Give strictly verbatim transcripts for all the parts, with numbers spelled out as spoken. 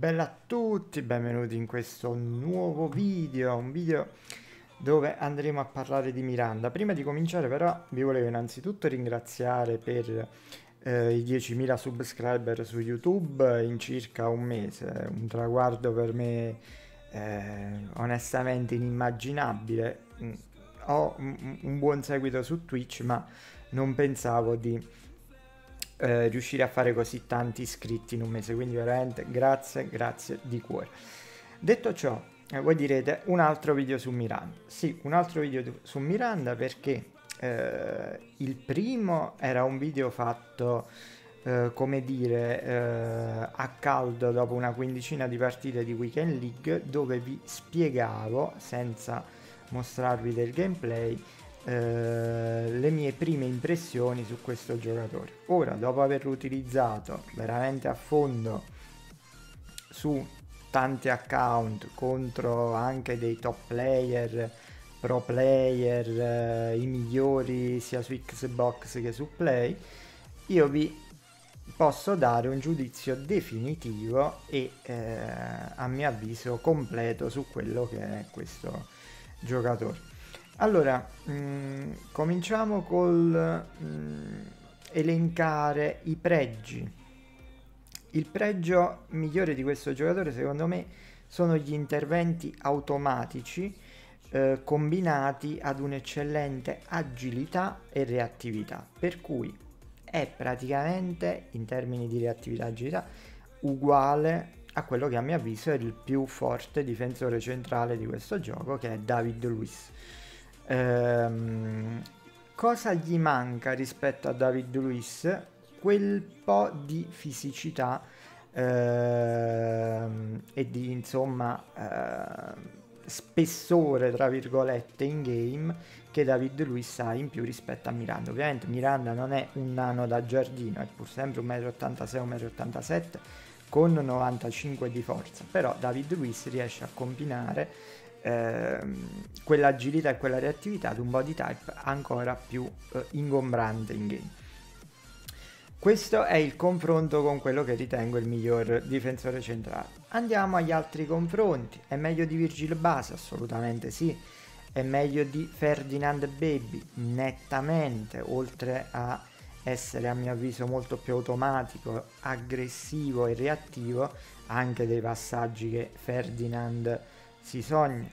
bella a tutti, benvenuti in questo nuovo video, un video dove andremo a parlare di Miranda. Prima di cominciare però vi volevo innanzitutto ringraziare per eh, i diecimila subscriber su YouTube in circa un mese, un traguardo per me eh, onestamente inimmaginabile. Mm, Ho un, un buon seguito su Twitch, ma non pensavo di eh, riuscire a fare così tanti iscritti in un mese, quindi veramente grazie, grazie di cuore. Detto ciò, eh, voi direte un altro video su Miranda. Sì, un altro video du- su Miranda perché eh, il primo era un video fatto, eh, come dire, eh, a caldo dopo una quindicina di partite di Weekend League, dove vi spiegavo, senza mostrarvi del gameplay, eh, le mie prime impressioni su questo giocatore. Ora, dopo averlo utilizzato veramente a fondo su tanti account contro anche dei top player, pro player, eh, i migliori sia su Xbox che su Play, io vi posso dare un giudizio definitivo e eh, a mio avviso completo su quello che è questo giocatore. Allora, mh, cominciamo col mh, elencare i pregi. Il pregio migliore di questo giocatore, secondo me, sono gli interventi automatici eh, combinati ad un'eccellente agilità e reattività, per cui è praticamente, in termini di reattività e agilità, uguale a quello che a mio avviso è il più forte difensore centrale di questo gioco, che è David Luiz. Ehm, cosa gli manca rispetto a David Luiz? Quel po' di fisicità ehm, e di insomma ehm, spessore tra virgolette in game che David Luiz ha in più rispetto a Miranda. Ovviamente Miranda non è un nano da giardino, è pur sempre un metro e ottantasei un metro e ottantasette con novantacinque di forza, però David Luiz riesce a combinare ehm, quell'agilità e quella reattività ad un body type ancora più eh, ingombrante in game. Questo è il confronto con quello che ritengo il miglior difensore centrale. Andiamo agli altri confronti. È meglio di Virgil Base? Assolutamente sì. È meglio di Ferdinand Baby? Nettamente, oltre a essere a mio avviso molto più automatico, aggressivo e reattivo, anche dei passaggi che Ferdinand si sogna.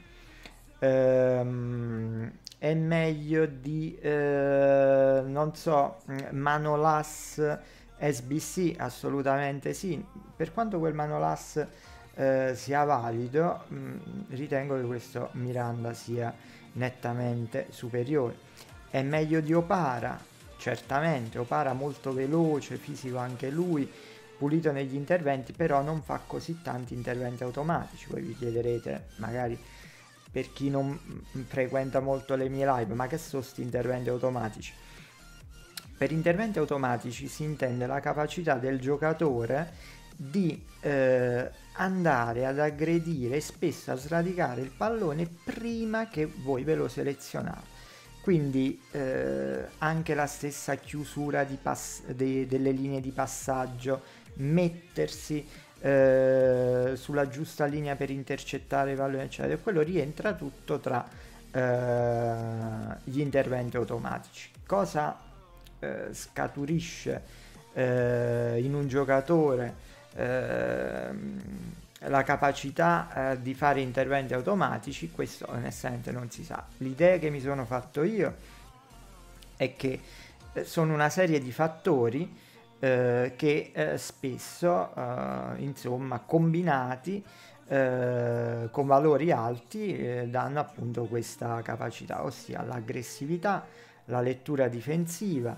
Ehm, è meglio di eh, non so, Manolas S B C? Assolutamente sì. Per quanto quel Manolas eh, sia valido, mh, ritengo che questo Miranda sia nettamente superiore. È meglio di Opara? Certamente, Opara molto veloce, fisico anche lui, pulito negli interventi, però non fa così tanti interventi automatici. Voi vi chiederete, magari per chi non frequenta molto le mie live, ma che sono sti interventi automatici? Per interventi automatici si intende la capacità del giocatore di eh, andare ad aggredire e spesso a sradicare il pallone prima che voi ve lo selezionate. Quindi eh, anche la stessa chiusura di pass- de- delle linee di passaggio, mettersi eh, sulla giusta linea per intercettare i palloni, eccetera, quello rientra tutto tra eh, gli interventi automatici. Cosa eh, scaturisce eh, in un giocatore ehm, la capacità eh, di fare interventi automatici? Questo onestamente non si sa. L'idea che mi sono fatto io è che eh, sono una serie di fattori eh, che eh, spesso eh, insomma combinati eh, con valori alti eh, danno appunto questa capacità, ossia l'aggressività, la lettura difensiva,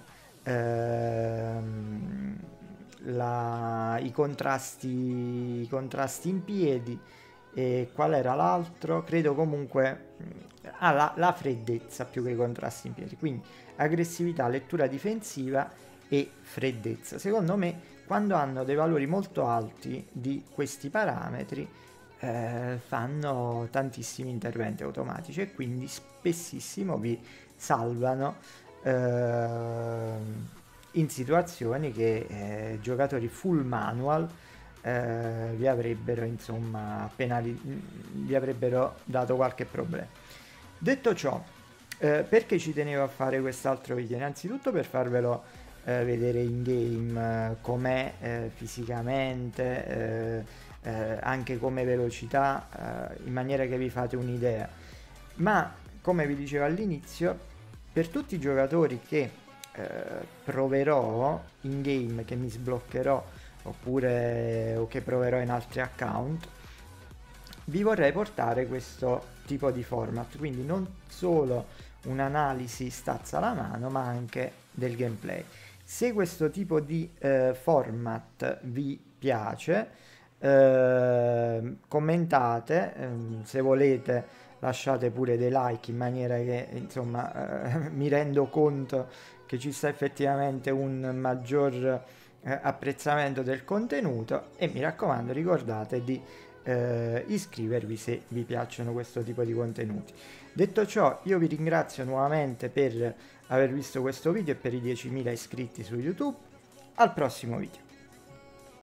ehm, la- i contrasti, i contrasti in piedi. E qual era l'altro? Credo comunque ah, la, la freddezza più che i contrasti in piedi. Quindi aggressività, lettura difensiva e freddezza. Secondo me, quando hanno dei valori molto alti di questi parametri, eh, fanno tantissimi interventi automatici e quindi spessissimo vi salvano ehm, in situazioni che eh, giocatori full manual eh, vi avrebbero insomma penali- vi avrebbero dato qualche problema. Detto ciò, eh, perché ci tenevo a fare quest'altro video? Innanzitutto per farvelo eh, vedere in game eh, com'è eh, fisicamente, eh, eh, anche come velocità, eh, in maniera che vi fate un'idea. Ma come vi dicevo all'inizio, per tutti i giocatori che eh, proverò in game, che mi sbloccherò oppure o che proverò in altri account, vi vorrei portare questo tipo di format, quindi non solo un'analisi stats alla mano, ma anche del gameplay. Se questo tipo di eh, format vi piace, eh, commentate, ehm, se volete lasciate pure dei like in maniera che insomma eh, mi rendo conto che ci sta effettivamente un maggior eh, apprezzamento del contenuto, e mi raccomando ricordate di eh, iscrivervi se vi piacciono questo tipo di contenuti. Detto ciò, io vi ringrazio nuovamente per aver visto questo video e per i diecimila iscritti su YouTube. Al prossimo video.